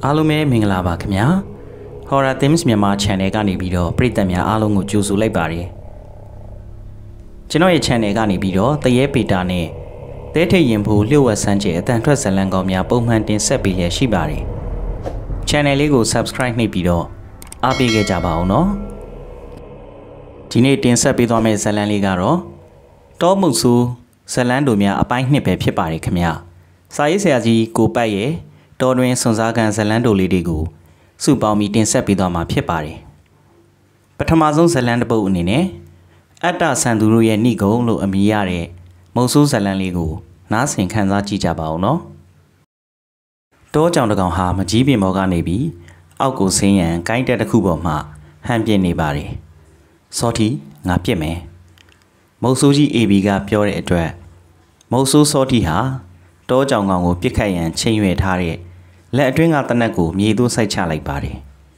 အားလုံးပဲမင်္ဂလာပါခင်ဗျာ Horror Themes မြန်မာ Channel ကနေပြီးတော့ပရိသတ်များအားလုံးကိုကြိုဆိုလိုက်ပါတယ်ကျွန်တော်ရဲ့ Channel ကနေပြီးတော့တရေပေတာနဲ့တဲထိတ်ရင်ဖို့လျှို့ဝှက်စမ်းကျဲအတန်ထွက်ဇလံကောင်းများပုံမှန်တင်ဆက်ပေးရရှိပါတယ် Channel လေးကို Subscribe နှိပ်ပြီးတော့အားပေးခဲ့ကြပါအောင်နော်ဒီနေ့တင်ဆက်ပေးသွားမယ့်ဇလံလေးကတော့တောမုတ်ဆူဇလံတို့များအပိုင်းနှစ်ပဲဖြစ်ပါတယ်ခင်ဗျာစာရေးဆရာကြီးကိုပတ်ရဲ့တော်တွင်စွန်စားကန်ဇလံတို့လေးတွေကိုစုပေါင်းပြီးတင်ဆက်ပေးသွားမှာဖြစ်ပါတယ်ပထမဆုံးဇလံတစ်ပုဒ်အနေနဲ့အတ္တဆန်သူတို့ရဲ့ဏိဂုံလို့အမည်ရတဲ့မုတ်ဆိုးဇလံလေးကိုနားဆင်ခံစားကြည့်ကြပါဦးနော်တောကြောင်တစ်ကောင်ဟာမကြီးပင်ပေါ်ကနေပြီးအောက်ကိုဆင်းရန်ကိုင်းတက်တစ်ခုပေါ်မှဟန်ပြစ်နေပါတယ်စောတီငါပြစ်မယ်မုတ်ဆိုးကြီးအေဘီကပြောတဲ့အတွက်မုတ်ဆိုးစောတီဟာတောကြောင်ကောင်ကိုပြစ်ခတ်ရန်ချိန်ရွယ်ထားတဲ့လက်အတွင်းကတနက်ကိုမြေသို့စိုက်ချလိုက်ပါတယ်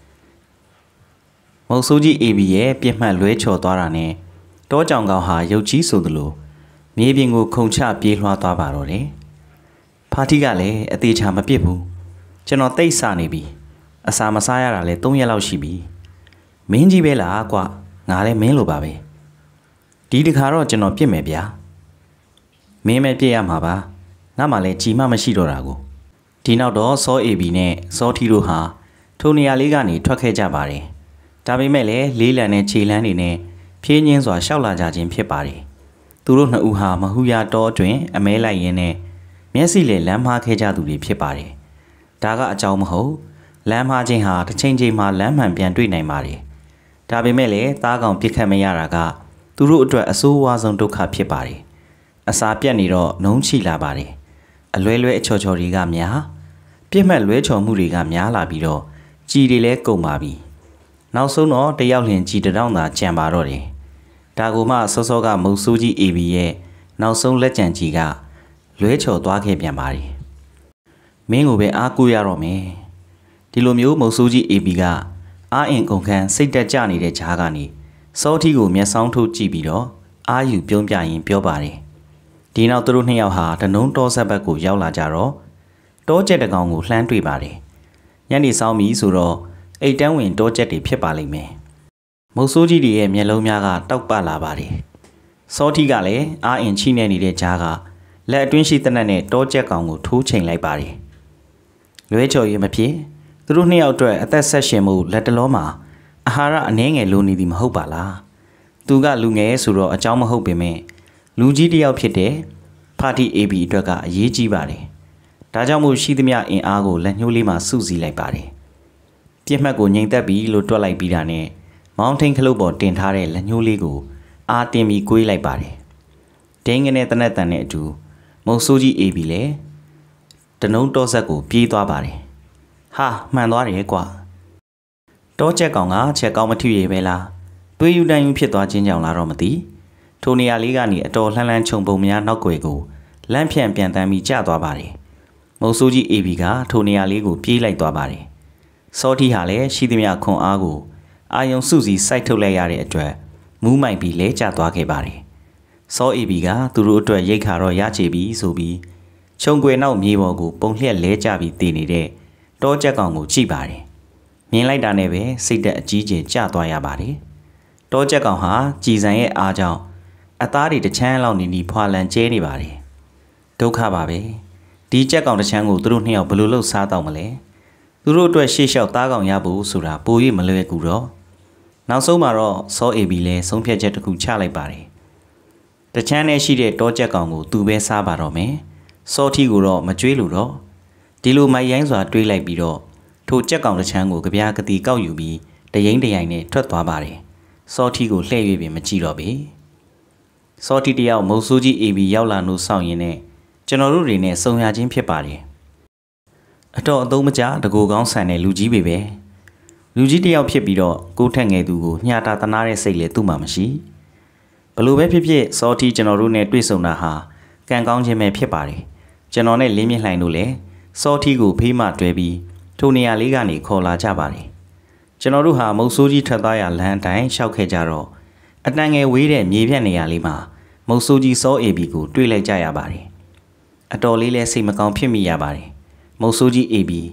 မုတ်ဆိုးကြီးအေဘီရဲ့ပြစ်မှတ်လွဲချော်သွားတာနဲ့တောကြောင်ကောင်ဟာရုပ်ကြီးဆိုသလိုမြေပြင်ကိုခုန်ချပြေးလွှားသွားပါတော့တယ်ဖာတီကလည်းအသေးချာမပြစ်ဘူးကျွန်တော်တိတ်ဆနေပြီအစာမစားရတာလဲ3ရက်လောက်ရှိပြီမင်းကြီးပဲလားကွာငါလည်းမင်းလိုပါပဲဒီတခါတော့ကျွန်တော်ပြစ်မယ်ဗျာမင်းပဲပြစ်ရမှာပါငါမှလည်းကြည်မှမရှိတော့တာကိုဒီနောက်တော့စောအေဘီနဲ့စောထီတို့ဟာထိုနေရာလေးကနေထွက်ခဲ့ကြပါတယ်ဒါပေမဲ့လည်းလေးလံနဲ့ခြေလန်းတွေနဲ့ဖြင်းညင်းစွာရှောက်လာကြခြင်းဖြစ်ပါတယ်သူတို့နှစ်ဦးဟာမဟူရတောတွင်အမဲလိုက်ရင်းနဲ့မျက်စိလေလမ်းမှားခဲ့ကြသူတွေဖြစ်ပါတယ်ဒါကအကြောင်းမဟုတ်လမ်းမှားခြင်းဟာတစ်ချိန်ချိန်မှာလမ်းမှန်ပြန်တွေ့နိုင်ပါတယ်ဒါပေမဲ့လည်းသားကောင်ပြစ်ခတ်မရတာကသူတို့အတွက်အဆိုးဝါးဆုံးဒုက္ခဖြစ်ပါတယ်အစာပြတ်နေတော့နှုံးချိလာပါတယ်အလွဲလွဲအချော်ချော်တွေကများပြစ်မှတ်လွဲချော်မှုတွေကများလာပြီးတော့ကြည်တွေလည်းကုန်ပါပြီနောက်ဆုံးတော့တယောက်လျင်ကြည်တောင်သာကြံပါတော့တယ်ဒါကူမှစောစောကမုတ်ဆိုးကြီးအေဘီရဲ့နောက်ဆုံးလက်ကြံကြီးကလွဲချော်သွားခဲ့ပြန်ပါတယ်မင်းကိုပဲအားကိုးရတော့မယ်ဒီလိုမျိုးမုတ်ဆိုးကြီးအေဘီကအားအင်ကုန်ခန်းစိတ်တက်ကြနေတဲ့ဂျားကနေစောထီကိုမျက်စောင်းထိုးကြည့်ပြီးတော့အာယူပြုံးပြရင်ပြောပါတယ်ဒီနောက်သူတို့နှစ်ယောက်ဟာတနုံတောဆက်ဘက်ကိုရောက်လာကြတော့တောကျက်တကောင်ကိုလှမ်းတွေ့ပါတယ်ညနေဆောင်ပြီဆိုတော့အိတ်တန်းဝင်တောကျက်တွေဖြစ်ပါလိမ့်မယ်မုတ်ဆိုးကြီးတွေရဲ့မျက်လုံးများကတောက်ပလာပါတယ်စောထီကလည်းအာအင်ချိနေနေတဲ့ဂျားကလက်အတွင်းရှိတနက်နဲ့တောကျက်ကောင်ကိုထိုးချိန်လိုက်ပါတယ်လွဲချော်ရမဖြစ်သူတို့နှစ်ယောက်အတွက်အသက်ဆက်ရှင်မှုလက်တလုံးမှာအာဟာရအနှဲငယ်လိုနေသည်မဟုတ်ပါလားသူကလူငယ်ဆိုတော့အကြောင်းမဟုတ်ပေမဲ့လူကြီးတစ်ယောက်ဖြစ်တဲ့ဖာတီအေဘီအတွက်ကအရေးကြီးပါတယ်ဒါကြောင့်မို့ရှိသမျှအင်အားကိုလက်ညှိုးလေးမှာစုစည်းလိုက်ပါတယ်ပြစ်မှတ်ကိုငြိမ်သက်ပြီးလို့တွက်လိုက်ပြီးတာနဲ့မောင်းထိန်ခလုတ်ပေါ်တင်ထားတဲ့လက်ညှိုးလေးကိုအားတင်ပြီးကွေးလိုက်ပါတယ်ဒင်းငနဲ့တနက်တန်နဲ့အတူမုတ်ဆိုးကြီးအေဘီလည်းတနုံတောဆက်ကိုပြေးသွားပါတယ်ဟာမှန်သွားတယ်ကွာတောချက်ကောင်ကချက်ကောင်းမထီရပဲလားတွေးယူတန်ယူဖြစ်သွားခြင်းကြောင့်လားတော့မသိထိုနေရာလေးကနေအတော်လှမ်းလှမ်းခြုံပုံများနောက်ွယ်ကိုလမ်းဖြန့်ပြန်တန်းပြီးကျသွားပါတယ်မုတ်ဆိုးကြီးအေဘီကထိုနေရာလေးကိုပြေးလိုက်သွားပါတယ်စောထီဟာလည်းရှိသမျှခွန်အားကိုအာယုံစုစည်းစိုက်ထုတ်လိုက်ရတဲ့အတွက်မူးမိုင်ပြီးလဲကျသွားခဲ့ပါတယ်စောအေဘီကသူတို့အတွက်ရိတ်ခါတော့ရချေပြီဆိုပြီးခြုံကွယ်နောက်မြေပေါ်ကိုပုံလျက်လဲကျပြီးတည်နေတဲ့တောချက်ကောင်ကိုကြည့်ပါတယ်မြင်လိုက်တာနဲ့ပဲစိတ်သက်အကြီးကျယ်ကျသွားရပါတယ်တောချက်ကောင်ဟာကြည်စံရဲ့အားကြောင့်အသားတွေတစ်ချမ်းလောက်နေဖွာလန်ကျဲနေပါတယ်ဒုက္ခပါပဲဒီကြက်ကောင်တစ်ချမ်းကိုသူတို့နှစ်ယောက်ဘယ်လိုလုပ်စားတော့မလဲသူတို့အတွက်ရှေ့လျှောက်သားကောင်ရဖို့ဆိုတာပို၍မလွယ်ကူတော့နောက်ဆုံးမှာတော့စောအေဘီလည်းဆုံးဖြတ်ချက်တစ်ခုချလိုက်ပါတယ်တချမ်းနဲ့ရှိတဲ့တောကြက်ကောင်ကိုသူပဲစားပါတော့မယ်စောထီကိုတော့မကြွေးလို့တော့ဒီလိုမိုက်ရိုင်းစွာတွေးလိုက်ပြီးတော့ထိုကြက်ကောင်တစ်ချမ်းကိုကြပြားကတိကောက်ယူပြီးတရင်တရိုင်နဲ့ထွက်သွားပါတယ်စောထီကိုလှည့်၍ပင်မကြည့်တော့ပေစောတီတယောက်မုတ်ဆိုးကြီးအေဘီရောက်လာလို့စောင့်ရင်းနဲ့ကျွန်တော်တို့တွေနဲ့ဆုံရချင်းဖြစ်ပါတယ်အတော်အသုံးမကျတကူကောင်းဆန်တဲ့လူကြီးပဲလူကြီးတယောက်ဖြစ်ပြီးတော့ကိုထက်ငယ်သူကိုညှာတာတနာတဲ့စိတ်လည်းသူ့မှာမရှိဘလို့ပဲဖြစ်ဖြစ်စောတီကျွန်တော်တို့နဲ့တွေ့ဆုံတာဟာကံကောင်းခြင်းပဲဖြစ်ပါတယ်ကျွန်တော်နဲ့လင်းမြင့်လှိုင်တို့လည်းစောတီကိုဖေးမှတွဲပြီးထိုနေရာလေးကနေခေါ်လာကြပါတယ်ကျွန်တော်တို့ဟာမုတ်ဆိုးကြီးထွက်သွားရလမ်းတိုင်းရှောက်ခဲ့ကြတော့အတန်ငယ်ဝေးတဲ့မြေပြန့်နေရာလေးမှာမုတ်ဆိုးကြီးစောအေဘီကိုတွေ့လိုက်ကြရပါတယ်အတော်လေးလဲစိတ်မကောင်းဖြစ်မိရပါတယ်မုတ်ဆိုးကြီးအေဘီ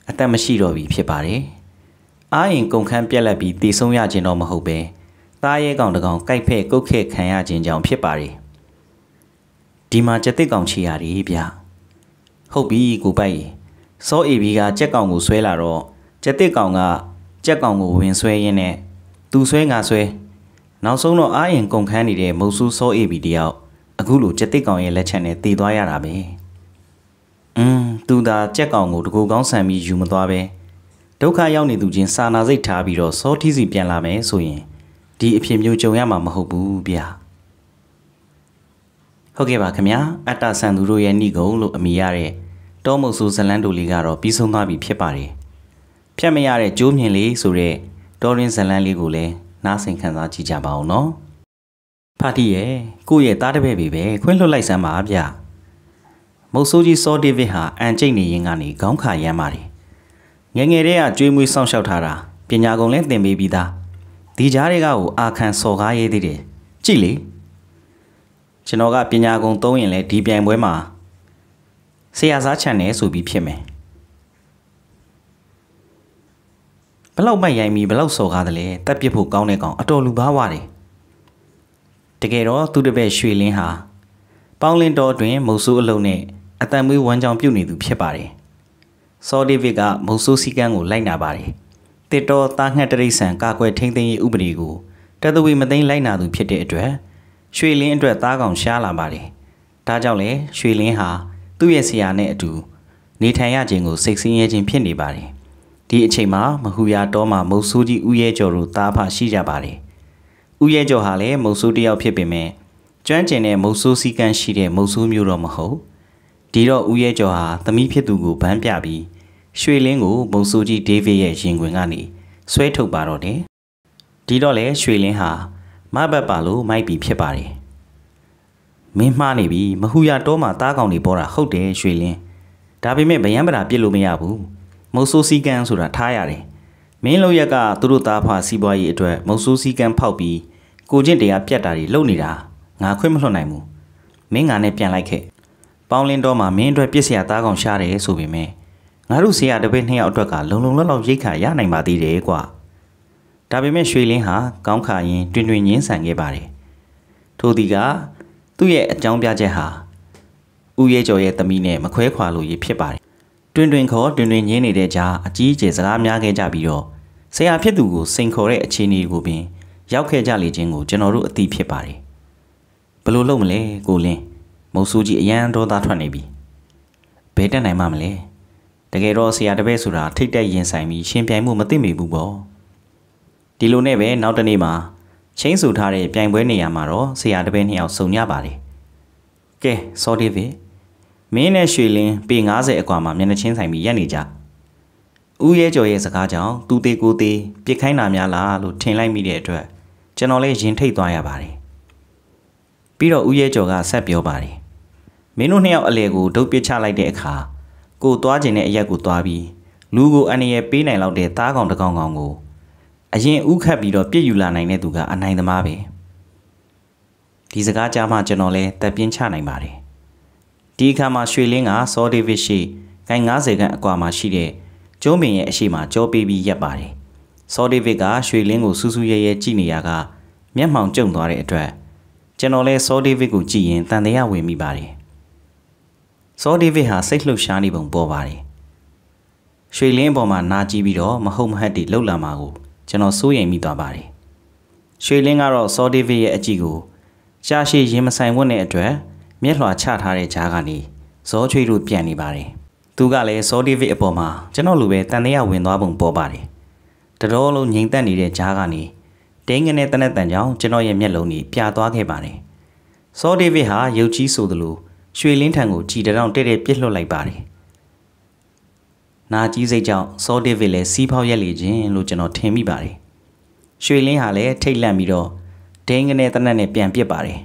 အသက်မရှိတော့ပြီဖြစ်ပါတယ်။အားရင်ကုန်ခန်းပြက်လက်ပြီးတည်ဆုံးရခြင်းတော့မဟုတ်ပဲသားရဲကောင်တကောင်ကြိုက်ဖဲ့ကုတ်ခဲခံရခြင်းကြောင့်ဖြစ်ပါတယ်။ဒီမှာကြက်တစ်ကောင်ချီရတယ်ဗျ။ဟုတ်ပြီကိုပိုက်စောအေဘီကကြက်ကောင်ကိုဆွဲလာတော့ကြက်တစ်ကောင်ကကြက်ကောင်ကိုဝင်ဆွဲရင်းနဲ့သူဆွဲငါဆွဲနောက်ဆုံးတော့အားရင်ကုန်ခန်းနေတဲ့မုတ်ဆူစောအေဘီတယောက်အခုလိုကြက်တစ်ကောင်ရဲ့လက်ချက်နဲ့တည်သွားရတာပဲသူသာကြက်ကောင်ကိုတကူကောင်းဆန်ပြီးယူမသွားပဲဒုက္ခရောက်နေသူချင်းစာနာစိတ်ထားပြီးတော့စောထီးစီပြန်လာမယ်ဆိုရင်ဒီအဖြစ်မျိုးကြုံရမှာမဟုတ်ဘူးဗျဟုတ်ကဲ့ပါခင်ဗျာအတ္တဆန်သူတို့ရဲ့ဏိဂုံလို့အမည်ရတဲ့တောမုတ်ဆူဇလန်းတို့လေးကတော့ပြီးဆုံးသွားပြီဖြစ်ပါတယ်ဖြတ်မရတဲ့ကျိုးမြင်လေးဆိုတဲ့တောရင်းဇလန်းလေးကိုလည်းနားဆင်ခံစားကြည့်ကြပါအောင်နော်ဖာတီရဲ့ကိုယ့်ရဲ့သားတပည့်ပဲခွင့်လွှတ်လိုက်စမ်းပါဗျမုတ်ဆိုးကြီးစောဒေးဗစ်ဟာအန်ကျိတ်နေရင်ကနေခေါင်းခါရမ်းပါတယ်ငယ်ငယ်တည်းကကြွေးမွေးစောင့်ရှောက်ထားတာပညာကုန်လည်းသင်ပေးပြီးသားဒီကြားတွေကကိုအာခံစော်ကားရေးသေးတယ်ကြည့်လေကျွန်တော်ကပညာကုန်သုံးရင်လည်းဒီပြိုင်ပွဲမှာဆရာစားချန်နေဆိုပြီးဖြစ်မယ်ဘလောက်မိုက်ရိုင်းပြီးဘလောက်စော်ကားတယ်လဲတက်ပစ်ဖို့ကောင်းတဲ့ကောင်အတော်လူပါဝတယ်တကယ်တော့သူတပည့်ရွှေလင်းဟာပေါင်းလင်းတော်တွင်မုတ်ဆိုးအလုံးနဲ့အတန်မွေးဝမ်းကြောင်ပြုတ်နေသူဖြစ်ပါတယ်စောဒေးဗစ်ကမုတ်ဆိုးစည်းကမ်းကိုလိုက်နာပါတယ်တစ်တော်သားငှက်တရိတ်ဆန်ကာကွယ်ထိန်းသိမ်းရေးဥပဒေကိုတသဝေမသိမ်းလိုက်နာသူဖြစ်တဲ့အတွက်ရွှေလင်းအတွက်သားကောင်ရှားလာပါတယ်ဒါကြောင့်လေရွှေလင်းဟာသူ့ရဲ့ဆရာနဲ့အတူနေထိုင်ရခြင်းကိုစိတ်ဆင်းရဲခြင်းဖြစ်နေပါတယ်ဒီအချိန်မှာမဟူရာတော်မှာမုတ်ဆိုးကြီးဦးရဲကျော်တို့သားဖရှိကြပါတယ်ဦးရဲကျော်ဟာလည်းမုတ်ဆိုးတယောက်ဖြစ်ပေမဲ့ကျွမ်းကျင်တဲ့မုတ်ဆိုးစည်းကမ်းရှိတဲ့မုတ်ဆိုးမျိုးတော့မဟုတ်ဒီတော့ဦးရဲကျော်ဟာသမီးဖြစ်သူကိုဗန်းပြပြီးရွှေလင်းကိုမုတ်ဆိုးကြီးဒေးဗစ်ရဲ့ရင်ခွင်ကနေဆွဲထုတ်ပါတော့တယ်ဒီတော့လေရွှေလင်းဟာမဘတ်ပါလို့မိုက်ပြီးဖြစ်ပါတယ်မင်းမှားနေပြီမဟူရတောမှာတားကောင်တွေပေါ်တာဟုတ်တယ်ရွှေလင်းဒါပေမဲ့ဗယံပရာပြစ်လို့မရဘူးမုတ်ဆိုးစည်းကမ်းဆိုတာထားရတယ်မင်းလောက်ရက်ကသူတို့သားဖာစီးပွားရေးအတွက်မုတ်ဆိုးစည်းကမ်းဖောက်ပြီးကိုချင်းတရားပြတ်တာတွေလုပ်နေတာငါခွင့်မလွှတ်နိုင်ဘူးမင်းငါနဲ့ပြန်လိုက်ခဲ့ပေါင်းလင်းတော့မှမင်းအတွက်ပြစ်စရာသားကောင်ရှားတယ်ဆိုပေမဲ့ငါတို့ဆရာတပည့်နှစ်ယောက်အတွက်ကလုံလုံလောက်လောက်ရိတ်ခါရနိုင်ပါသေးတယ်ကွာဒါပေမဲ့ရွှေလင်းဟာကောင်းခါရင်တွင်တွင်ငင်းဆန်ခဲ့ပါတယ်ထို့ဒီကသူ့ရဲ့အကြောင်းပြချက်ဟာဦးရဲကျော်ရဲ့သမီးနဲ့မခွဲခွာလို့ရဖြစ်ပါတယ်တွင်တွင်ခေါ်တွင်တွင်ငင်းနေတဲ့ကြားအကြီးအကျယ်စကားများခဲ့ကြပြီးတော့ဆရာဖြစ်သူကိုစိန်ခေါ်တဲ့အခြေအနေကိုပင်ရောက်ခဲ့ကြလေခြင်းကိုကျွန်တော်တို့အသိဖြစ်ပါတယ်ဘယ်လိုလုပ်မလဲကိုလင်းမုတ်ဆိုးကြီးအရန်ဒေါသထွက်နေပြီဘယ်တက်နိုင်မှမလဲတကယ်တော့ဆရာတပည့်ဆိုတာထိတ်တက်ရင်ဆိုင်ပြီးရှင်ပြိုင်မှုမသိမိဘူးပေါ့ဒီလိုနဲ့ပဲနောက်တနေ့မှာချင်းဆူထားတဲ့ပြိုင်ပွဲနေရာမှာတော့ဆရာတပည့်နှစ်ယောက်စုံညပါတယ်ကဲစောဒေးဗစ်မင်းနဲ့ရွှေလင်းပေ90အကွာမှာမျက်နှာချင်းဆိုင်ပြီးရက်နေကြဦးရဲကျော်ရဲ့စကားကြောင့်သူသေးကိုသေးပြစ်ခိုင်းတာများလားလို့ထင်လိုက်မိတဲ့အတွက်ကျွန်တော်လည်းရင်ထိတ်သွားရပါတယ်ပြီးတော့ဦးရဲကျော်ကဆက်ပြောပါတယ်မင်းတို့နှစ်ယောက်အလဲကိုဒုတ်ပစ်ချလိုက်တဲ့အခါကိုသွားခြင်းတဲ့အရက်ကိုသွားပြီးလူကိုအန္တရာယ်ပေးနိုင်လောက်တဲ့သားကောင်တကောင်ကောင်ကိုအရင်ဥခတ်ပြီးတော့ပြစ်ယူလာနိုင်တဲ့သူကအနိုင်သမားပဲဒီစကားကြားမှကျွန်တော်လည်းတက်ပြင်းချနိုင်ပါတယ်ဒီအခါမှာရွှေလင်းကစောဒေးဗစ်ရှိဂိုင်း90ခန့်အကွာမှာရှိတဲ့ကျုံးပင်ရဲ့အရှိမကြောပေးပြီးရက်ပါတယ်စောဒေးဗစ်ကရွှေလင်းကိုစူးစူးရဲရဲကြည့်နေရကမျက်မှောင်ကျုံသွားတဲ့အတွက်ကျွန်တော်လည်းစောဒေးဗစ်ကိုကြည့်ရင်တန်တရားဝင်မိပါတယ်စောဒေးဗစ်ဟာစိတ်လှုပ်ရှားနေပုံပေါ်ပါတယ်ရွှေလင်းပေါ်မှာနာကြည့်ပြီးတော့မဟုတ်မဟတ်တွေလှုပ်လာမှာကိုကျွန်တော်စိုးရိမ်မိသွားပါတယ်ရွှေလင်းကတော့စောဒေးဗစ်ရဲ့အကြည့်ကိုရှားရှည်ရင်မဆိုင်ဝတ်တဲ့အတွက်မျက်လွှာချထားတဲ့ကြားကနေဇောချွေးတို့ပြန်နေပါတယ်သူကလည်းစောဒေးဗစ်အပေါ်မှာကျွန်တော်လိုပဲတန်တရားဝင်သွားပုံပေါ်ပါတယ်တတော်လုံးငြိမ်သက်နေတဲ့ကြားကနေတင်းငနဲ့တနက်တန်ကြောင့်ကျွန်တော်ရဲ့မျက်လုံးကြီးပြာသွားခဲ့ပါတယ်စောဒေးဗစ်ဟာရုပ်ကြီးဆိုသလိုရွှေလင်းထံကိုကြည်တောင်တဲ့ပြစ်လွှတ်လိုက်ပါတယ်နာကြီးစိတ်ကြောင့်စောဒေးဗစ်လည်းစီးဖောက်ရက်လေခြင်းလို့ကျွန်တော်ထင်မိပါတယ်ရွှေလင်းဟာလည်းထိတ်လန့်ပြီးတော့တင်းငနဲ့တနက်နဲ့ပြန်ပစ်ပါတယ်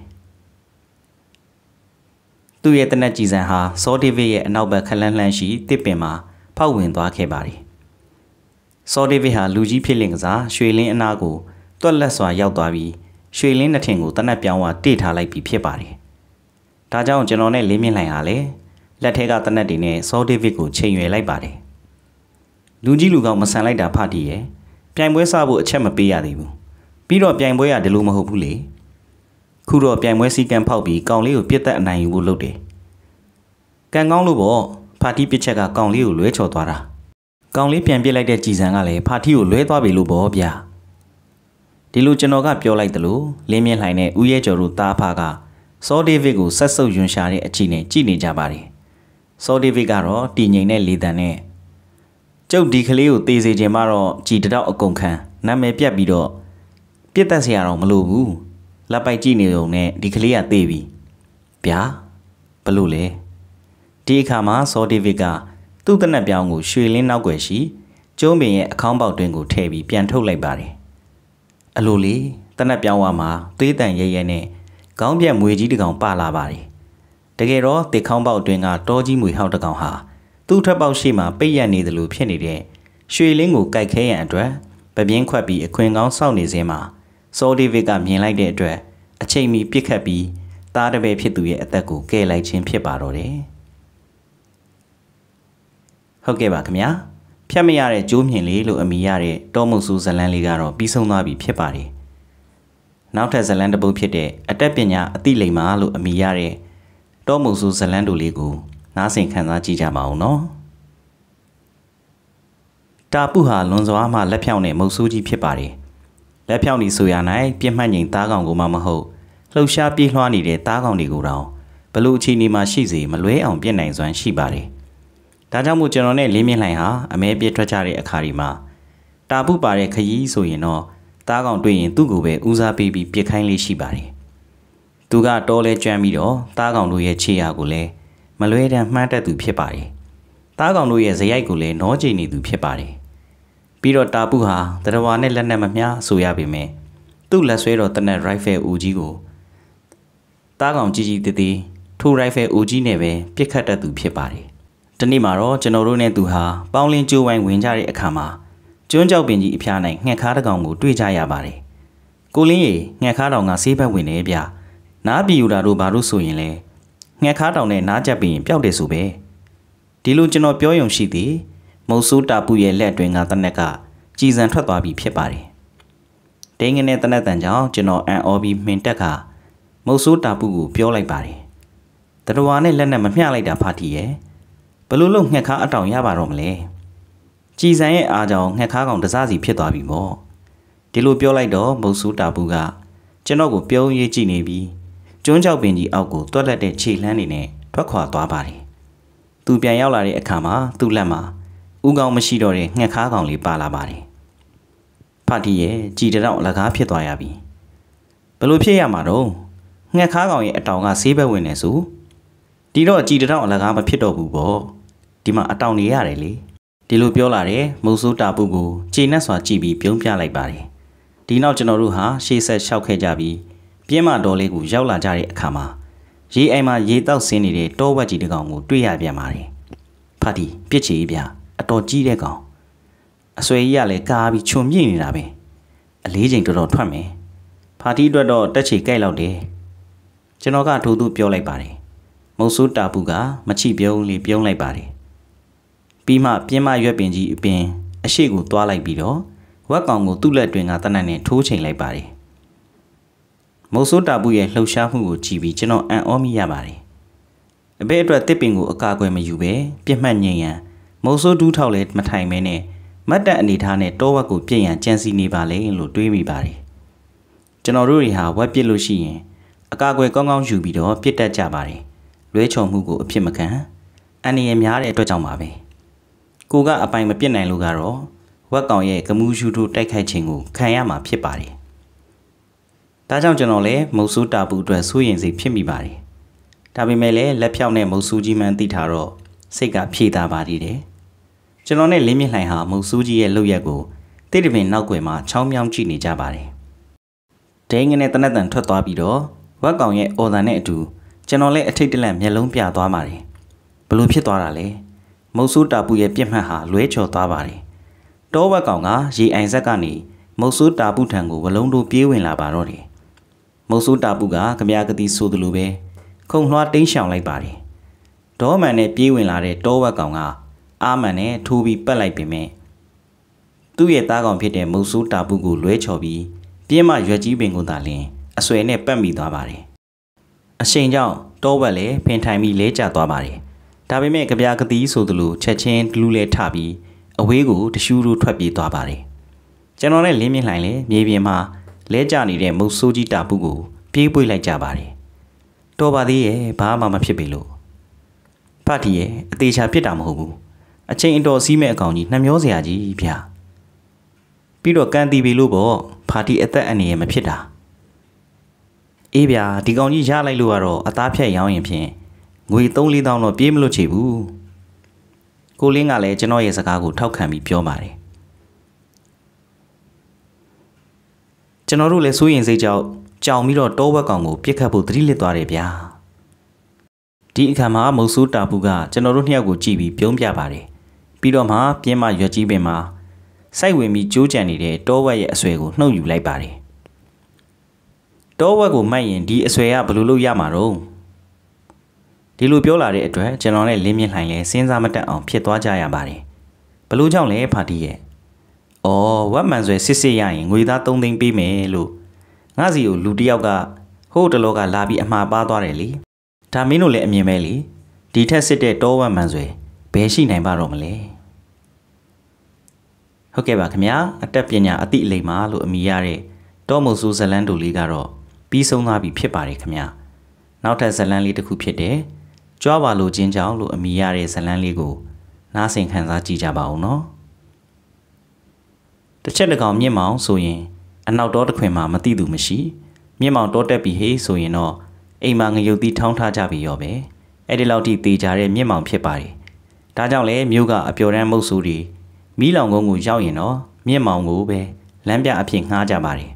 သူ့ရဲ့တနက်ကြည်စံဟာစောဒေးဗစ်ရဲ့အနောက်ဘက်ခလန်းလှန်းရှိတစ်ပင်မှာဖောက်ဝင်သွားခဲ့ပါတယ်စောဒေးဗစ်ဟာလူကြီးဖြစ်လင်ကစားရွှေလင်းအနာကိုတွက်လက်စွာရောက်သွားပြီးရွှေလင်းနှစ်ထင်ကိုတနက်ပြောင်းဝတိထားလိုက်ပြီးဖြစ်ပါတယ်ဒါကြောင့်ကျွန်တော်နဲ့လင်းမြင့်လှိုင်ဟာလည်းလက်ထဲကတနက်တွေနဲ့စောဒေးဗစ်ကိုချိန်ရွယ်လိုက်ပါတယ်လူကြီးလူကောင်မဆန်လိုက်တာဖတ်တည်ရဲ့ပြိုင်ပွဲစဖို့အချက်မပေးရသေးဘူးပြီးတော့ပြိုင်ပွဲရဒီလိုမဟုတ်ဘူးလေခုတော့ပြိုင်ပွဲစီကံဖောက်ပြီးကောင်လေးကိုပြစ်တက်အနိုင်ယူဖို့လုပ်တယ်ကံကောင်းလို့ပေါ့ဖာတီပစ်ချက်ကကောင်လေးကိုလွဲချော်သွားတာကောင်လေးပြန်ပစ်လိုက်တဲ့ကြည်စံကလည်းဖာတီကိုလွဲသွားပြီလို့ပေါ့ဗျဒီလိုကျွန်တော်ကပြောလိုက်သလိုလင်းမြင့်လှိုင်နဲ့ဦးရဲကျော်တို့တားဖာကစောဒေးဗစ်ကိုဆက်ဆုပ်ယွန်ရှာတဲ့အချီနဲ့ကြည့်နေကြပါတယ်စောဒေးဗစ်ကတော့တည်ငြိမ်တဲ့လေတံနဲ့ကျုပ်ဒီကလေးကိုသေစေခြင်းမှတော့ကြည်တောက်အကုန်ခံနာမည်ပြတ်ပြီးတော့ပြစ်တက်စရာတော့မလိုဘူးလက်ပိုက်ကြည့်နေုံနဲ့ဒီကလေးကသေပြီဗျာဘလို့လဲဒီအခါမှာစောဒေးဗစ်ကသူ့တနက်ပြောင်းကိုရွှေလင်းနောက်ွယ်ရှိကျုံးပင်ရဲ့အခေါင်းပေါက်တွင်ကိုထည့်ပြီးပြန်ထုတ်လိုက်ပါတယ်အလိုလေတနက်ပြောင်းဝါမှာသွေးတန်ရဲရဲနဲ့ခေါင်းပြက်မွေကြီးတကောင်ပါလာပါတယ်တကယ်တော့တေခေါင်းပေါက်တွင်ကတောကြီးမွေဟောက်တကောင်ဟာသူ့ထွက်ပေါက်ရှိမှပိတ်ရက်နေသလိုဖြစ်နေတဲ့ရွှေလင်းကိုကြိုက်ခဲရန်အတွက်ပပြင်းခွက်ပြီးအခွင့်ကောင်းစောင့်နေစင်းမှာစောဒေးဗစ်ကမြင်လိုက်တဲ့အတွက်အချိန်မီပြစ်ခတ်ပြီးသားတပည့်ဖြစ်သူရဲ့အသက်ကိုကယ်လိုက်ခြင်းဖြစ်ပါတော့တယ်ဟုတ်ကဲ့ပါခင်ဗျာဖြတ်မရတဲ့ကျိုးမြင်လေးလို့အမည်ရတဲ့တောမုတ်ဆူဇလန်းလေးကတော့ပြီးဆုံးသွားပြီဖြစ်ပါတယ်နောက်ထပ်ဇလန်းတစ်ပုဒ်ဖြစ်တဲ့အတက်ပညာအသိလိမ္မာလို့အမည်ရတဲ့တောမုတ်ဆူဇလန်းတို့လေးကိုနားဆင်ခံစားကြည့်ကြပါဦးနော်တာပုဟာလွန်စွာမှလက်ဖြောင့်တဲ့မုတ်ဆိုးကြီးဖြစ်ပါတယ်လက်ဖြောင့်ဒီဆိုရ၌ပြစ်မှတ်ငိမ်သားကောင်ကိုမှမဟုတ်လှုပ်ရှားပြေးလွှားနေတဲ့သားကောင်တွေကိုတောင်ဘလို့အခြေအနေမှာရှိစေမလွဲအောင်ပြစ်နိုင်စွမ်းရှိပါတယ်ဒါကြောင့်မို့ကျွန်တော်နဲ့လင်းမြင့်လှိုင်ဟာအမဲပြစ်ထွက်ကြတဲ့အခါဒီမှာတာပုပါတဲ့ခရီးဆိုရင်တော့သားကောင်တွေ့ရင်သူ့ကိုပဲဦးစားပေးပြီးပြစ်ခိုင်းလေးရှိပါတယ်သူကတောလဲကျွမ်းပြီးတော့သားကောင်တို့ရဲ့ခြေရာကိုလည်းမလွဲတမ်းမှန်းတတ်သူဖြစ်ပါတယ်သားကောင်တို့ရဲ့ဇယိုက်ကိုလည်းနောကျိနေသူဖြစ်ပါတယ်ပြီးတော့တာပုဟာတရဝါနဲ့လက်နက်မမျှဆိုရပေမယ့်သူ့လက်ဆွဲတော်တနက်ရိုက်ဖယ်ဦးကြီးကိုသားကောင်ကြီးကြီးတည်ထိုရိုက်ဖယ်ဦးကြီးနဲ့ပဲပြစ်ခတ်တတ်သူဖြစ်ပါတယ်ဒီနေ့မှာတော့ကျွန်တော်တို့နဲ့သူဟာပေါင်းလင်းကျိုးဝိုင်းဝင်ကြတဲ့အခါမှာကျွန်းကြောက်ပင်ကြီးအဖျားနိုင်ငှက်ခါးတစ်ကောင်ကိုတွေ့ကြရပါတယ်ကိုလင်းရေငှက်ခါးတောင်ကဆေးဘက်ဝင်နေဗျနားပြည်ယူတာတို့ဘာလို့ဆိုရင်လဲငှက်ခါးတောင်နဲ့နားကြပ်ပြီးပျောက်တယ်ဆိုပဲဒီလိုကျွန်တော်ပြောရုံရှိသည်မုတ်ဆိုးတာပုရဲ့လက်တွင်ကတနက်ကကြည်စံထွက်သွားပြီဖြစ်ပါတယ်ဒိန်းငနဲ့တနက်တန်ကြောင့်ကျွန်တော်အန်အော်ပြီးမှင်တက်ကမုတ်ဆိုးတာပုကိုပြောလိုက်ပါတယ်တရဝါနဲ့လက်နဲ့မမျှလိုက်တာဖာတီရဲ့ဘလို့လို့ငှက်ခါအတောင်ရပါတော့မလဲကြည်စံရဲ့အားကြောင့်ငှက်ခါကောင်တစားစီဖြစ်သွားပြီပေါ့ဒီလိုပြောလိုက်တော့မုတ်ဆိုးတာပုကကျွန်တော်ကိုပြုံးရေးကြည့်နေပြီးကျွန်းကြောက်ပင်ကြီးအောက်ကိုတွက်လက်တဲ့ခြေလှမ်းနေနဲ့ထွက်ခွာသွားပါတယ်သူပြန်ရောက်လာတဲ့အခါမှာသူ့လက်မှာဦးကောင်းမရှိတော့တဲ့ငှက်ခါကောင်လေးပါလာပါတယ်ဖာတီရဲ့ကြည်တောင်အလကားဖြစ်သွားရပြီဘလို့ဖြစ်ရမှာတော့ငှက်ခါကောင်ရဲ့အတောင်ကဆေးဘက်ဝင်နေဆိုဒီတော့ကြည်တောင်အလကားမဖြစ်တော့ဘူးပေါ့ဒီမှာအတောင်နေရတယ်လေဒီလိုပြောလာတဲ့မုတ်ဆိုးတာပုကိုခြေနဲ့စွာကြည့်ပြီးပြုံးပြလိုက်ပါတယ်ဒီနောက်ကျွန်တော်တို့ဟာရှေ့ဆက်လျှောက်ခဲ့ကြပြီးပြင်းမတော်လေးကိုရောက်လာကြတဲ့အခါမှာရေအိမ်မှာရေတောက်ဆင်းနေတဲ့တောဝက်ကြီးတစ်ကောင်ကိုတွေ့ရပြန်ပါတယ်ဖာတီပြစ်ချေပြအတော်ကြီးတဲ့ကောင်အဆွေကြီးကလည်းကားပြီးခြုံမြင့်နေတာပဲအလေးချိန်တော်တော်ထွက်မယ်ဖာတီအတွက်တော့တက်ချေကြိုက်လောက်တယ်ကျွန်တော်ကထိုးသူပြောလိုက်ပါတယ်မုတ်ဆိုးတာပုကမချိပြုံးလေးပြုံးလိုက်ပါတယ်ပြီးမှပြင်းမရွက်ပင်ကြီးအပင်အရှိကိုသွားလိုက်ပြီးတော့ဝက်ကောင်ကိုသူ့လက်တွင်ကတနက်နဲ့ထိုးချိန်လိုက်ပါတယ်မုတ်ဆိုးတာပုရဲ့လှုပ်ရှားမှုကိုကြည့်ပြီးကျွန်တော်အံ့ဩမိရပါတယ်အဘဲအတွက်တစ်ပင်ကိုအကာအကွယ်မယူပဲပြစ်မှတ်ငြိမ်ရန်မုတ်ဆိုးဒူးထောက်လည်းမထိုင်မဲနဲ့မတ်တက်အနေထားနဲ့တောဝက်ကိုပြည့်ရန်ကြံစီနေပါလေလို့တွေးမိပါတယ်ကျွန်တော်တို့တွေဟာဝက်ပစ်လို့ရှိရင်အကာအကွယ်ကောင်းကောင်းယူပြီးတော့ပြစ်တတ်ကြပါတယ်လွဲချော်မှုကိုအဖြစ်မခံအန်ရည်များတဲ့အတွက်ကြောင့်ပါပဲကိုကအပိုင်မပြစ်နိုင်လို့ကတော့ဝက်ကောင်ရဲ့ကမူးရှူတို့တိုက်ခိုက်ခြင်းကိုခံရမှာဖြစ်ပါတယ်ဒါကြောင့်ကျွန်တော်လည်းမုတ်ဆိုးတာပုအတွက်စိုးရင်စိတ်ဖြစ်မိပါတယ်ဒါပေမဲ့လည်းလက်ဖြောင့်နဲ့မုတ်ဆိုးကြီးမှန်းသိထားတော့စိတ်ကဖြေသားပါသေးတယ်ကျွန်တော်နဲ့လင်းမြင့်လှိုင်ဟာမုတ်ဆိုးကြီးရဲ့လုပ်ရက်ကိုတိတ်တပင်နောက်ွယ်မှာချောင်းမြောင်းကြည့်နေကြပါတယ်ဒိန်းငနဲ့တနက်တန်ထွက်သွားပြီးတော့ဝက်ကောင်ရဲ့အော်တန်နဲ့အတူကျွန်တော်လည်းအထိတ်တလန့်မျက်လုံးပြသွားပါတယ်ဘလို့ဖြစ်သွားတာလဲမုတ်ဆိုးတာပုရဲ့ပြစ်မှတ်ဟာလွဲချော်သွားပါတယ်တောဝက်ကောင်ကရေအိုင်ဆက်ကနေမုတ်ဆိုးတာပုထံကိုဝလုံးတို့ပြေးဝင်လာပါတော့တယ်မုတ်ဆိုးတာပုကကြပြားကတိဆိုသလိုပဲခုံလွှားတိန်းရှောင်လိုက်ပါတယ်ဒေါ်မန်နဲ့ပြေးဝင်လာတဲ့တောဝက်ကောင်ကအာမန်နဲ့ထိုးပြီးပက်လိုက်ပေမဲ့သူ့ရဲ့သားကောင်ဖြစ်တဲ့မုတ်ဆိုးတာပုကိုလွဲချော်ပြီးပြင်းမရွက်ကြီးပင်ကိုသာလျှင်အဆွဲနဲ့ပတ်မိသွားပါတယ်အရှိန်ကြောင့်တောဝက်လည်းဖင်ထိုင်ပြီးလဲကျသွားပါတယ်ဒါပေမဲ့ကြပြာကတိဆိုသလိုချက်ချင်းလူလဲထပြီးအဝေးကိုတရှူးတို့ထွက်ပြေးသွားပါတယ်ကျွန်တော်နဲ့လင်းမြင့်လှိုင်လည်းမြေပြင်မှာလဲကျနေတဲ့မုတ်ဆိုးကြီးတာပုကိုပြေးပွေးလိုက်ကြပါတယ်တော်ပါသေးရဲ့ဘာမှမဖြစ်ပေလို့ဖတ်တီရဲ့အသေးချာဖြစ်တာမဟုတ်ဘူးအချိန်အတော်စီးမဲ့အကောင်ကြီးနှမျောစရာကြီးဗျာပြီးတော့ကန်တီပေလို့ပေါ့ဖာတီအသက်အန္တရာယ်မဖြစ်တာအေးဗျာဒီကောင်ကြီးရလိုက်လို့ကတော့အသားဖြတ်ရောင်းရင်ဖြင့်ငွေ3-4တောင်းတော့ပြေးမလို့ချေဘူးကိုလင်းကလည်းကျွန်တော်ရဲ့စကားကိုထောက်ခံပြီးပြောပါတယ်ကျွန်တော်တို့လည်းစိုးရင်စိတ်ကြောင်ပြီးတော့တောဝက်ကောင်ကိုပြစ်ခတ်ဖို့သတိလစ်သွားတယ်ဗျာဒီအခါမှာမုတ်ဆိုးတာပူကကျွန်တော်တို့နှစ်ယောက်ကိုကြည့်ပြီးပြုံးပြပါတယ်ပြီးတော့မှပြင်းမရွက်ကြီးပင်မှာစိုက်ဝင်ပြီးကြိုးကြံနေတဲ့တောဝက်ရဲ့အဆွဲကိုနှုတ်ယူလိုက်ပါတယ်တောဝက်ကိုမှတ်ရင်ဒီအဆွဲကဘယ်လိုလုပ်ရမှာတော့ဒီလိုပြောလာတဲ့အတွက်ကျွန်တော်နဲ့လင်းမြင့်လှိုင်လဲစဉ်းစားမတတ်အောင်ဖြစ်သွားကြရပါတယ်ဘလို့ကြောင့်လဲဖာတီရဲ့ဝက်မှန်ဆွဲစစ်ရရင်ငွေသား3သိန်းပေးမယ်လို့ငါစီကိုလူတယောက်ကဟိုးတလောကလာပြီးအမှားပါသွားတယ်လေဒါမင်းတို့လည်းအမြင်ပဲလေဒီထက်စစ်တဲ့တောဝက်မှန်ဆွဲဘယ်ရှိနိုင်ပါတော့မလဲဟုတ်ကဲ့ပါခင်ဗျာအတက်ပညာအတိအလိမ္မာလို့အမိရတဲ့တောမုတ်ဆိုးဇလန်းတူလေးကတော့ပြီးဆုံးသွားပြီဖြစ်ပါတယ်ခင်ဗျာနောက်ထပ်ဇလန်းလေးတစ်ခုဖြစ်တဲ့ကြွားပါလို့ချင်းကြောင်လို့အမိရတဲ့ဇလန်းလေးကိုနားဆင်ခံစားကြည့်ကြပါဦးနော်တစ်ချက်တကောင်မြင့်မောင်ဆိုရင်အနောက်တော်တစ်ခွင်မှာမသိသူမရှိမြင့်မောင်တောတက်ပြီးဟေးဆိုရင်တော့အိမ်မှာငရုတ်သီးထောင်းထားကြပြီရောပဲအဲ့ဒီလောက်ထိတေချာတဲ့မြင့်မောင်ဖြစ်ပါတယ်ဒါကြောင့်လေမြို့ကအပျော်တမ်းမုတ်ဆိုးတွေမီးလောင်ကုန်းကိုရောက်ရင်တော့မြင့်မောင်ကိုပဲလမ်းပြအဖြစ်ငှားကြပါတယ်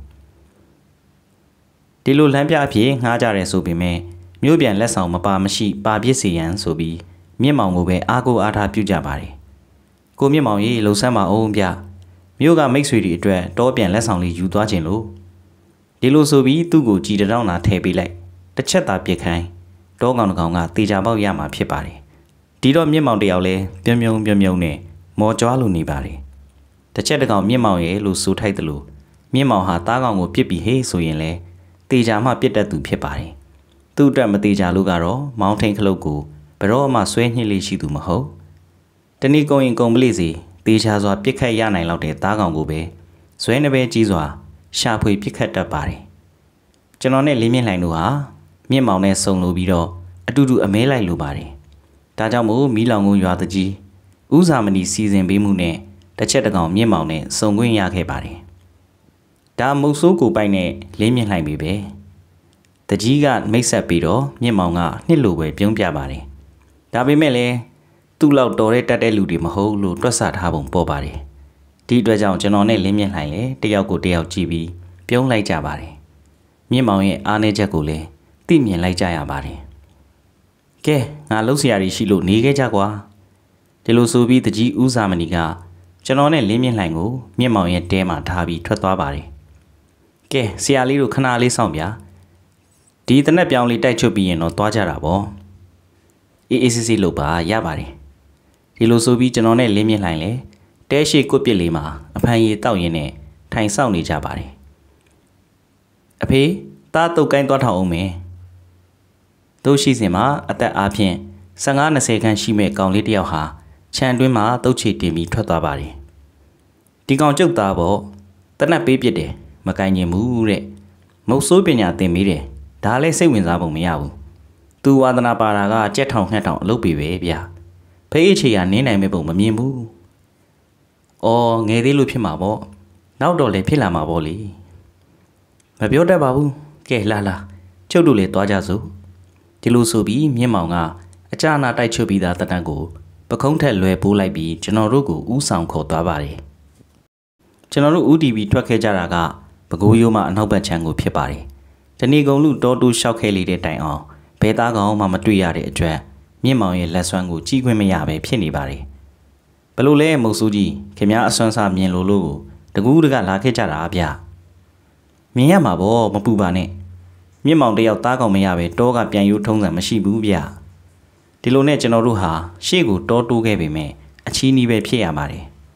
ဒီလိုလမ်းပြအဖြစ်ငှားကြရဲဆိုပေမဲ့မြို့ပြန်လက်ဆောင်မပါမရှိပါပြစ်စီရန်ဆိုပြီးမြင့်မောင်ကိုပဲအားကိုးအားထားပြုကြပါတယ်ကိုမြင့်မောင်ကြီးလှုပ်ဆန်းပါအောင်ဗျမြို့ကမိတ်ဆွေတွေအတွက်တောပြန်လက်ဆောင်လေးယူသွားခြင်းလို့ဒီလိုဆိုပြီးသူ့ကိုကြည်တောင်းလာထည့်ပေးလိုက်တစ်ချက်သာပြစ်ခိုင်းတောကောင်တစ်ကောင်ကတေချာပေါက်ရမှာဖြစ်ပါတယ်ဒီတော့မြင့်မောင်တယောက်လဲပြုံးနဲ့မော်ကြွားလို့နေပါတယ်တစ်ချက်တကောင်မြင့်မောင်ရဲ့လို့ဆိုထိုက်တယ်လို့မြင့်မောင်ဟာသားကောင်ကိုပြစ်ပြီးဟေးဆိုရင်လဲတေချာမှပြစ်တတ်သူဖြစ်ပါတယ်သူ့အတွက်မတေချာလို့ကတော့မောင်ထိန်ခလုတ်ကိုဘယ်တော့မှဆွဲညှစ်လေးရှိသူမဟုတ်တနည်းကုံရင်ကုံပလိစီတေချာစွာပြစ်ခတ်ရနိုင်လောက်တဲ့သားကောင်ကိုပဲဇွဲနှပဲကြီးစွာရှာဖွေပြစ်ခတ်တတ်ပါတယ်ကျွန်တော်နဲ့လင်းမြင့်လှိုင်တို့ဟာမြင့်မောင်နဲ့ဆုံလို့ပြီးတော့အတူတူအမဲလိုက်လိုပါတယ်ဒါကြောင့်မို့မီးလောင်ကုန်းရွာတကြီးဦးစာမဏီစီစဉ်ပေးမှုနဲ့တစ်ချက်တကောင်မြင့်မောင်နဲ့စုံခွင့်ရခဲ့ပါတယ်ဒါမုတ်ဆိုးကိုပိုက်နဲ့လင်းမြင့်လှိုင်ပြီပဲတကြီးကမိတ်ဆက်ပြီးတော့မြင့်မောင်ကနှစ်လိုပဲပြုံးပြပါတယ်ဒါပေမဲ့လည်းသူ့လောက်တော်တဲ့တတ်တဲ့လူတွေမဟုတ်လို့တွက်ဆထားပုံပေါ်ပါတယ်ဒီအတွက်ကြောင့်ကျွန်တော်နဲ့လင်းမြင့်လှိုင်လည်းတယောက်ကိုတယောက်ကြည့်ပြီးပြုံးလိုက်ကြပါတယ်မြင့်မောင်ရဲ့အားနည်းချက်ကိုလည်းသိမြင်လိုက်ကြရပါတယ်ကဲငါလှုပ်เสียရရှိလို့နေခဲ့ကြကွာဒီလိုဆိုပြီးတကြီးဦးစာမဏီကကျွန်တော်နဲ့လင်းမြင့်လှိုင်ကိုမြင့်မောင်ရဲ့တဲမှာထားပြီးထွက်သွားပါတယ်ကဲဆရာလေးတို့ခဏလေးစောင့်ဗျာဒီတနက်ပြောင်းလေးတိုက်ချွတ်ပြီးရင်တော့သွားကြတာပေါ့အေးစစ်စစ်လို့ပါရပါတယ်ဒီလိုဆိုပြီးကျွန်တော်နဲ့လင်းမြင့်လှိုင်လဲတဲရှိကွတ်ပစ်လေးမှာအဖန်ရည်တောက်ရင်းနဲ့ထိုင်ဆောင်နေကြပါတယ်အဖေသားတုတ်ကိုင်းသွားထောင်အောင်မယ်တို့ရှိစဉ်မှာအသက်အားဖြင့်15-20ခန်းရှိမဲ့ကောင်လေးတယောက်ဟာခြံတွင်းမှာတုတ်ချီတင်ပြီးထွက်သွားပါတယ်ဒီကောင်ကျုပ်သားပေါ့တနက်ပေးပစ်တယ်မကင်ကျင်ဘူးတဲ့မုတ်ဆိုးပညာသင်မိတယ်ဒါလည်းစိတ်ဝင်စားပုံမရဘူးသူဝါသနာပါတာကကြက်ထောင်ငှက်ထောင်အလုပ်ပြီပဲဗျာဖေးအချေကနင်းနိုင်မဲ့ပုံမမြင်ဘူးအော်ငယ်သေးလို့ဖြစ်မှာပေါ့နောက်တော့လည်းဖြစ်လာမှာပေါ့လေမပြောတတ်ပါဘူးကဲလာကျုပ်တို့လည်းသွားကြစို့ဒီလိုဆိုပြီးမြင့်မောင်ကအကြနာတိုက်ချွတ်ပြီးသားတနတ်ကိုပခုံးထက်လွယ်ပိုးလိုက်ပြီးကျွန်တော်တို့ကိုဥဆောင်ခေါ်သွားပါတယ်ကျွန်တော်တို့ဥတီပြီးထွက်ခဲ့ကြတာကပဲခူးရိုးမှအနောက်ဘက်ခြမ်းကိုဖြစ်ပါတယ်တဏီကုံလူတောတူလျှောက်ခဲလေးတဲ့တိုင်အောင်ဘဲသားကောင်မှမတွေ့ရတဲ့အတွက်မြင့်မောင်ရဲ့လက်ဆွမ်းကိုကြီးခွင့်မရပဲဖြစ်နေပါတယ်ဘလို့လဲမုတ်ဆိုးကြီးခင်ဗျားအစွမ်းစားမြင်လို့တကူးတကလာခဲ့ကြတာဗျမြင်ရမှာပေါ့မပူပါနဲ့မြင့်မောင်တယောက်သားကောင်မရပဲတောကပြန်ရိုးထုံးစံမရှိဘူးဗျဒီလိုနဲ့ကျွန်တော်တို့ဟာရှေ့ကိုတောတိုးခဲ့ပေမဲ့အချီးနီးပဲဖြစ်ရပါတယ်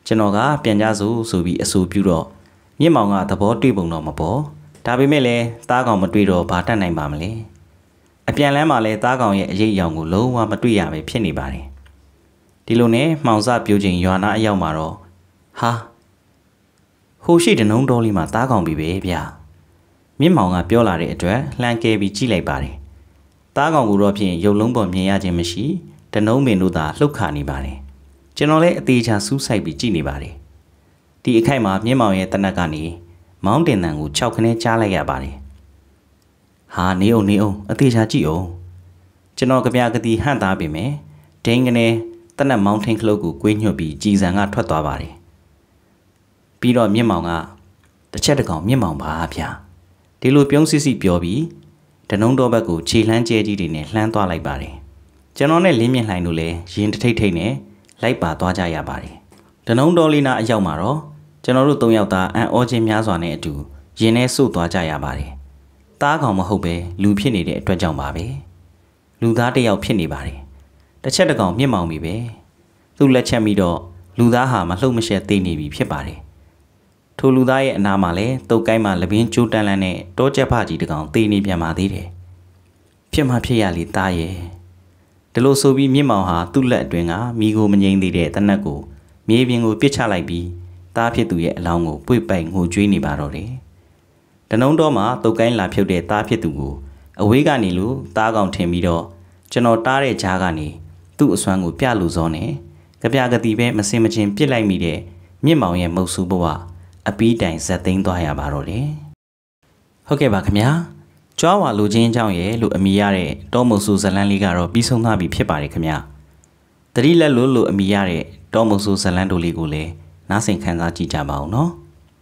ကျွန်တော်ကပြန်ကြစို့ဆိုပြီးအဆိုပြုတော့မြင့်မောင်ကသဘောတွေ့ပုံတော့မပေါ်ဒါပေမဲ့လည်းသားကောင်မတွေ့တော့ဘာတတ်နိုင်ပါမလဲအပြန်လမ်းမှာလည်းသားကောင်ရဲ့အရေးအယောင်ကိုလုံးဝမတွေ့ရပဲဖြစ်နေပါတယ်ဒီလိုနဲ့မှောင်စပြိုးချိန်ရွာနာအရောက်မှာတော့ဟာဟိုရှိတနုံတော်လေးမှာသားကောင်ပြီပဲဗျမြင့်မောင်ကပြောလာတဲ့အတွက်လှမ်းကဲပြီးကြည့်လိုက်ပါတယ်သားကောင်ကိုတော့ဖြင့်ရုပ်လုံးပေါ်မြင်ရခြင်းမရှိတနုံပင်တို့သာလှုပ်ခါနေပါတယ်ကျွန်တော်လည်းအသေးချာစူးစိုက်ပြီးကြည့်နေပါတယ်ဒီအခိုက်မှာမြင့်မောင်ရဲ့တနက်ကနေမောင်းတင်တန်ကို6ခနဲကြားလိုက်ရပါတယ်ဟာနေအောင်အသေးချာကြည့်အောင်ကျွန်တော်ကြပြကတိဟန့်သားပေမဲ့ဒိန်းကနေတနက်မောင်းထင်းခလုတ်ကိုကွေးညှွတ်ပြီးကြည်စံကထွက်သွားပါတယ်ပြီးတော့မြင့်မောင်ကတစ်ချက်တကောင်မြင့်မောင်ပါဗျာဒီလိုပြုံးစစ်စစ်ပြောပြီးတနုံတော်ဘက်ကိုခြေလှမ်းကျဲကြီးတွေနဲ့လှမ်းသွားလိုက်ပါတယ်ကျွန်တော်နဲ့လင်းမြင့်လှိုင်တို့လည်းရင်တထိတ်ထိတ်နဲ့လိုက်ပါသွားကြရပါတယ်တနုံတော်လေးနာအရောက်မှာတော့ကျွန်တော်တို့၃ယောက်သားအံ့ဩခြင်းများစွာနဲ့အတူရင်ထဲစို့သွားကြရပါတယ်သားကောင်မဟုတ်ပဲလူဖြစ်နေတဲ့အတွက်ကြောင့်ပါပဲလူသားတစ်ယောက်ဖြစ်နေပါတယ်တစ်ချက်တကောင်မြင့်မောင်ပြီပဲသူ့လက်ချက်မိတော့လူသားဟာမလှုပ်မရှက်သေးနေပြီဖြစ်ပါတယ်ထိုလူသားရဲ့အနာမှာလည်းတုတ်ကိုင်းမှာလပင်းကျိုးတန်းလန်းနဲ့တောချက်ဖကြီးတကောင်သေနေပြန်ပါသေးတယ်ဖြစ်မှဖြစ်ရလေသားရဲ့ဒီလိုဆိုပြီးမြင့်မောင်ဟာသူ့လက်အတွင်းကမိကိုမငြိမ်သေးတဲ့တနက်ကိုမြေပြင်ကိုပစ်ချလိုက်ပြီးသားဖြစ်သူရဲ့အလောင်းကိုပွေ့ပိုက်ငိုကြွေးနေပါတော့တယ်တနုံတော်မှာတုတ်ကိုင်းလာဖြုတ်တဲ့သားဖြစ်သူကိုအဝေးကနေလို့သားကောင်ထင်ပြီးတော့ကျွန်တော်တားတဲ့ကြားကနေသူ့အစွမ်းကိုပြလို့စောနဲ့ကြပြကတိပဲမစင်မချင်းပြစ်လိုက်မိတဲ့မြင့်မောင်ရဲ့မုတ်ဆူဘဝအပီးတိုင်ဇက်သိမ်းသွားရပါတော့တယ်ဟုတ်ကဲ့ပါခင်ဗျာကြွားဝါလူချင်းအကြောင်းရဲ့လို့အမိရတဲ့တောမုတ်ဆူဇလန်းလေးကတော့ပြီးဆုံးသွားပြီဖြစ်ပါတယ်ခင်ဗျာတတိလက်လို့အမိရတဲ့တောမုတ်ဆူဇလန်းတို့လေးကိုလည်းနားဆင်ခံစားကြည့်ကြပါအောင်နော်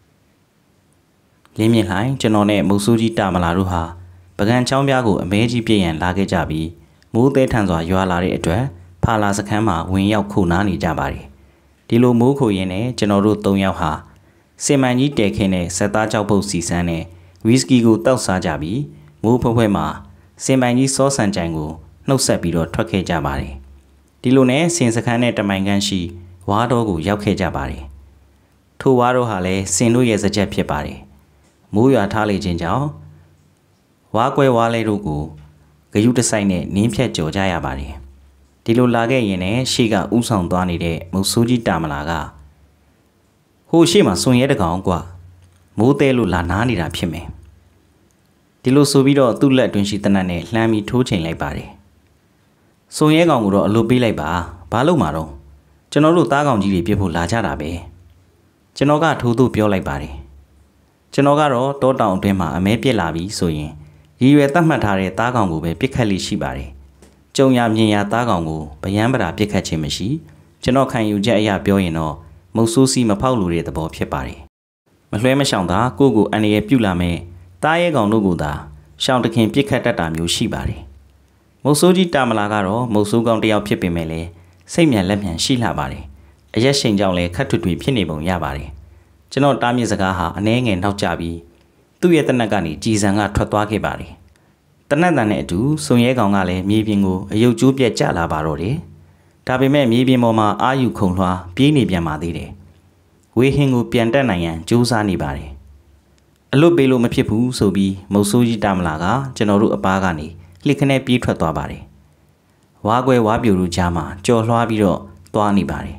လင်းမြင့်လှိုင်ကျွန်တော်နဲ့မုတ်ဆူကြီးတာမလာတို့ဟာပကံချောင်းပြားကိုအမဲကြီးပြည့်ရန်လာခဲ့ကြပြီးမိုးသေးထန်စွာရွာလာတဲ့အတွက်ဖာလာစခန်းမှာဝင်ရောက်ခိုနားနေကြပါတယ်ဒီလိုမိုးခိုရင်နဲ့ကျွန်တော်တို့၃ယောက်ဟာစင်မန်ကြီးတဲခင်းနဲ့ဆက်သားကြောက်ပုတ်စီစန်းနဲ့ဝီစကီကိုတောက်စားကြပြီးမိုးဖွဲမှာစင်မန်ကြီးစောဆန်ကြိုင်ကိုနှုတ်ဆက်ပြီးတော့ထွက်ခဲ့ကြပါတယ်ဒီလိုနဲ့စင်စခန်းနဲ့တမိုင်ခန်းရှိဝါတော်ကိုရောက်ခဲ့ကြပါတယ်ထိုဝါတော်ဟာလည်းစင်တို့ရဲ့စကြက်ဖြစ်ပါတယ်မိုးရွာထားလေခြင်းကြောင့်ဝါကွဲဝါလဲတို့ကိုဂယုတဆိုင်နဲ့နင်းဖြတ်ကြော်ကြရပါတယ်ဒီလိုလာခဲ့ရင်လည်းရှေ့ကဥဆောင်သွားနေတဲ့မုတ်ဆိုးကြီးတာမလာကဟိုရှေ့မှာစွန်ရဲတကောင်ကွာမိုးသေးလို့လာနားနေတာဖြစ်မယ်ဒီလိုဆိုပြီးတော့သူ့လက်အတွင်းရှိတနတ်နဲ့လှမ်းပြီးထိုးချိန်လိုက်ပါတယ်စွန်ရဲကောင်ကိုတော့အလိုပေးလိုက်ပါဘာလို့မှာတော့ကျွန်တော်တို့သားကောင်ကြီးတွေပြစ်ဖို့လာကြတာပဲကျွန်တော်ကထိုးသူပြောလိုက်ပါတယ်ကျွန်တော်ကတော့တောတောင်အတွင်းမှာအမဲပြစ်လာပြီဆိုရင်ရည်ရွယ်သတ်မှတ်ထားတဲ့သားကောင်ကိုပဲပြစ်ခတ်လိရှိပါတယ်ကြုံရမြင်ရသားကောင်ကိုဗျမ်းပရာပြစ်ခတ်ခြင်းမရှိကျွန်တော်ခံယူချက်အရာပြောရင်တော့မုတ်ဆိုးစီမဖောက်လို့တဲ့သဘောဖြစ်ပါတယ်မလွှဲမရှောင်သာကိုကိုအန်ရပြုတ်လာမဲ့တားရဲကောင်တို့ကသာရှောင်းတခင်ပြစ်ခတ်တတ်တာမျိုးရှိပါတယ်မုတ်ဆိုးကြီးတာမလာကတော့မုတ်ဆိုးကောင်တယောက်ဖြစ်ပေမဲ့လည်းစိတ်မြန်လက်မြန်ရှိလှပါတယ်အရက်ရှိန်ကြောင့်လည်းခတ်ထွတ်ထွေဖြစ်နေပုံရပါတယ်ကျွန်တော်တားမြစ်စကားဟာအနှဲငယ်နောက်ကျပြီးသူ့ရဲ့တနက်ကနေကြည်စံကထွက်သွားခဲ့ပါတယ်တနက်တန်နဲ့အတူစွန်ရဲကောင်ကလည်းမြေပြင်ကိုအယုတ်ကျိုးပြက်ကျလာပါတော့တယ်ဒါပေမဲ့မြေပြင်ပေါ်မှာအာယူခုံလွှာပြေးနေပြန်ပါသေးတယ်ဝေဟင်ကိုပြန်တက်နိုင်ရန်ကြိုးစားနေပါတယ်အလွတ်ပေးလို့မဖြစ်ဘူးဆိုပြီးမုတ်ဆိုးကြီးတာမလာကကျွန်တော်တို့အပားကနေလှစ်ခနဲပြေးထွက်သွားပါတယ်ဝါကွဲဝါပြူတို့ကြားမှာကြော်လွှားပြီးတော့သွားနေပါတယ်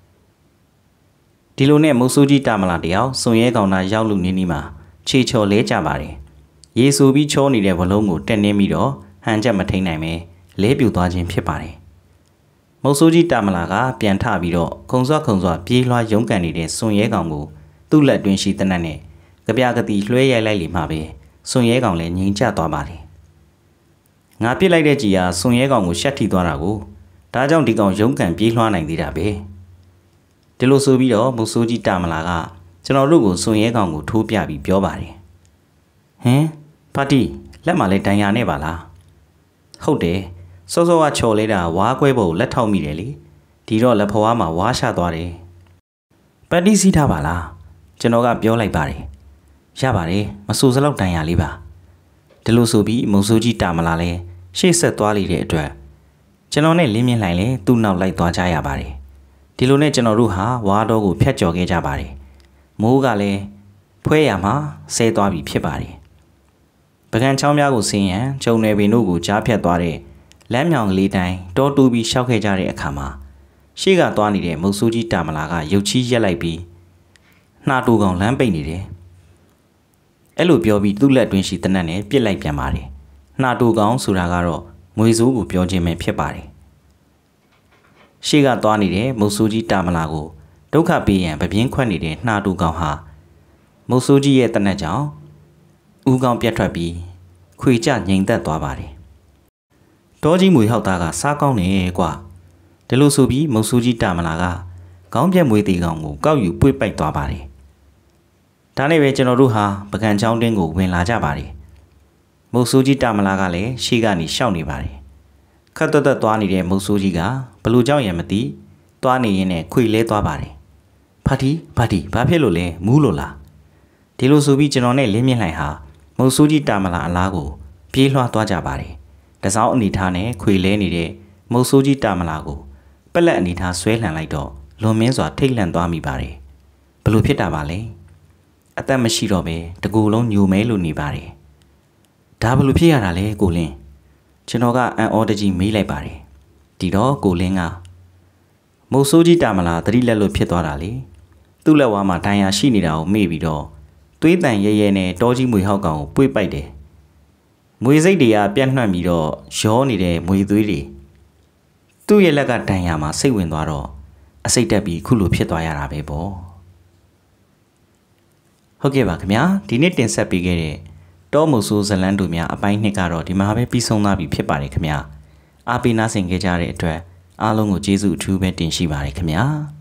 ဒီလိုနဲ့မုတ်ဆိုးကြီးတာမလာတယောက်စွန်ရဲကောင်သားရောက်လို့နေမှာခြေချော်လဲကြပါတယ်ရေဆူပြီးချောနေတဲ့ဘလုံးကိုတက်နှင်းပြီးတော့ဟန်ချက်မထိန်နိုင်ပဲလဲပြူသွားခြင်းဖြစ်ပါတယ်မုတ်ဆိုးကြီးတာမလာကပြန်ထပြီးတော့ခုံစွာပြေးလွှားရုန်းကန်နေတဲ့စွန်ရဲကောင်ကိုသူ့လက်တွင်ရှိတနတ်နဲ့ကြပြကတိလွှဲရိုက်လိုက်လေမှပဲစွန်ရဲကောင်လည်းငြိမ်ကျသွားပါတယ်ငါပြစ်လိုက်တဲ့ကြီးဟာစွန်ရဲကောင်ကိုရှက်ထိသွားတာကိုဒါကြောင့်ဒီကောင်ရုန်းကန်ပြေးလွှားနိုင်သေးတာပဲဒီလိုဆိုပြီးတော့မုတ်ဆိုးကြီးတာမလာကကျွန်တော်တို့ကိုစွန်ရဲကောင်ကိုထိုးပြပြီးပြောပါတယ်ဟင်ပါတီလက်မှာလဲဒဏ်ရာနဲ့ပါလားဟုတ်တယ်စောစောကချော်လဲတာဝါးကွဲဖို့လက်ထောက်မိတယ်လေဒီတော့လက်ဖွားမှာဝါးချသွားတယ်ပတ်တီးစီးထားပါလားကျွန်တော်ကပြောလိုက်ပါတယ်ရပါတယ်မဆူစလောက်ဒဏ်ရာလေးပါဒီလိုဆိုပြီးမုံဆိုးကြီးတာမလာလဲရှေ့ဆက်သွားလေတဲ့အတွက်ကျွန်တော်နဲ့လင်းမြင့်လှိုင်လဲသူ့နောက်လိုက်သွားကြရပါတယ်ဒီဒီလိုနဲ့ကျွန်တော်တို့ဟာဝါတော်ကိုဖျက်ကျော်ခဲ့ကြပါတယ်မိုးကလည်းဖွဲရမှာဆဲသွားပြီဖြစ်ပါတယ်ပကံချောင်းများကိုဆင်းရန်ကျုံနယ်ပင်တို့ကိုကြားဖြတ်သွားတဲ့လမ်းမြောင်ကလေးတိုင်းတောတူပြီးရှောက်ခဲ့ကြတဲ့အခါမှာရှေ့ကသွားနေတဲ့မုတ်ဆိုးကြီးတာမလာကရုတ်ချီးရက်လိုက်ပြီးနှာတူကောင်လမ်းပိတ်နေတယ်အဲ့လိုပြောပြီးသူ့လက်တွင်ရှိတနက်နဲ့ပြစ်လိုက်ပြန်ပါတယ်နှာတူကောင်ဆိုတာကတော့မွေဆိုးကိုပြောခြင်းပဲဖြစ်ပါတယ်ရှေ့ကသွားနေတဲ့မုတ်ဆိုးကြီးတာမလာကိုဒုက္ခပေးရန်ပပြင်းခွက်နေတဲ့နှာတူကောင်ဟာမုတ်ဆိုးကြီးရဲ့တနက်ကြောင့်ဦးကောင်ပြတ်ထွက်ပြီးခွေကြငြိမ်သက်သွားပါတယ်တောကြီးမွေဟောက်သားကစားကောင်းနေကွာဒီလိုဆိုပြီးမုတ်ဆိုးကြီးတာမလာကခေါင်းပြက်မွေတီကောင်ကိုကောက်ယူပွေ့ပိုက်သွားပါတယ်ဒါနဲ့ပဲကျွန်တော်တို့ဟာပကံချောင်းတင်းကိုဝင်လာကြပါတယ်မုတ်ဆိုးကြီးတာမလာကလည်းရှေ့ကနေရှောက်နေပါတယ်ခတ်တက်သွားနေတဲ့မုတ်ဆိုးကြီးကဘလို့ကြောင့်ရမသိသွားနေရင်းနဲ့ခွေလဲသွားပါတယ်ဖာတီဘာဖြစ်လို့လဲမူးလို့လားဒီလိုဆိုပြီးကျွန်တော်နဲ့လင်းမြင့်လှိုင်ဟာမုတ်ဆိုးကြီးတာမလာအလားကိုပြေးလွှားသွားကြပါတယ်တစောင်းအနေထားနဲ့ခွေလဲနေတဲ့မုတ်ဆိုးကြီးတာမလာကိုပက်လက်အနေထားဆွဲလှန်လိုက်တော့လွန်မင်းစွာထိတ်လန့်သွားမိပါတယ်ဘလို့ဖြစ်တာပါလဲအသက်မရှိတော့ပဲတကူလုံးညိုမဲလို့နေပါတယ်ဒါဘလို့ဖြစ်ရတာလဲကိုလင်းကျွန်တော်ကအန်အော်တကြီးမေးလိုက်ပါတယ်ဒီတော့ကိုလင်းကမုတ်ဆိုးကြီးတာမလာသတိလက်လို့ဖြစ်သွားတာလေသူ့လက်ဝါးမှာဒဏ်ရာရှိနေတာကိုမေ့ပြီးတော့သွေးတန်ရဲရဲနဲ့တောကြီးမွေဟောက်ကောင်ကိုပွေ့ပိုက်တယ်မွေစိတ်တွေကပြန့်နှံ့ပြီးတော့ရောနေတဲ့မွေသွေးတွေသူ့ရဲ့လက်ကဒဏ်ရာမှာစိတ်ဝင်သွားတော့အစိတ်တက်ပြီးခုလိုဖြစ်သွားရတာပဲပေါ့ဟုတ်ကဲ့ပါခင်ဗျာဒီနေ့တင်ဆက်ပေးခဲ့တဲ့တောမုတ်ဆိုးဇလန်းတို့များအပိုင်း2ကတော့ဒီမှာပဲပြီးဆုံးသွားပြီဖြစ်ပါတယ်ခင်ဗျာအားပေးနားဆင်ခဲ့ကြတဲ့အတွက်အားလုံးကိုကျေးဇူးအထူးပဲတင်ရှိပါတယ်ခင်ဗျာ